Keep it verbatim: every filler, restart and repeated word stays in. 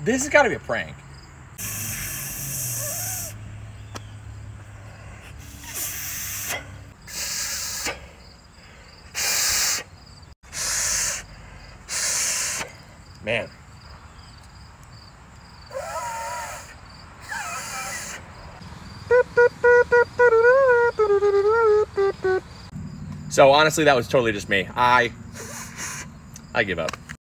This has got to be a prank. Man. So honestly, that was totally just me. I, I give up.